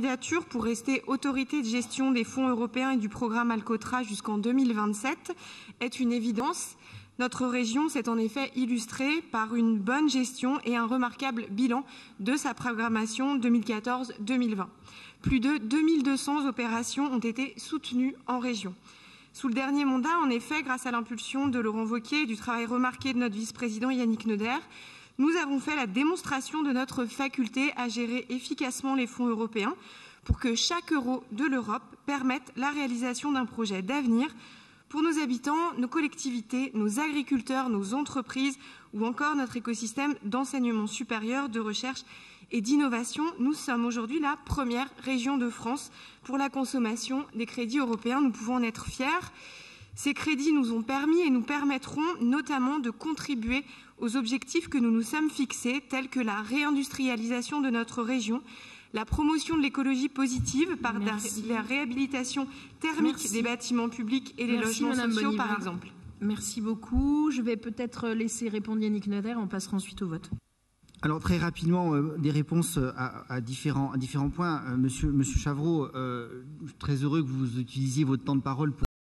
candidature pour rester autorité de gestion des fonds européens et du programme Alcotra jusqu'en 2027 est une évidence. Notre région s'est en effet illustrée par une bonne gestion et un remarquable bilan de sa programmation 2014-2020. Plus de 2200 opérations ont été soutenues en région. Sous le dernier mandat, en effet, grâce à l'impulsion de Laurent Wauquiez et du travail remarqué de notre vice-président Yannick Neuder, nous avons fait la démonstration de notre faculté à gérer efficacement les fonds européens pour que chaque euro de l'Europe permette la réalisation d'un projet d'avenir pour nos habitants, nos collectivités, nos agriculteurs, nos entreprises ou encore notre écosystème d'enseignement supérieur, de recherche et d'innovation. Nous sommes aujourd'hui la première région de France pour la consommation des crédits européens. Nous pouvons en être fiers. Ces crédits nous ont permis et nous permettront notamment de contribuer aux objectifs que nous nous sommes fixés, tels que la réindustrialisation de notre région, la promotion de l'écologie positive par la réhabilitation thermique des bâtiments publics et des logements sociaux, par exemple. Merci beaucoup. Je vais peut-être laisser répondre Yannick Neuder, on passera ensuite au vote. Alors très rapidement, des réponses à différents points. Monsieur Chavreau, très heureux que vous utilisiez votre temps de parole pour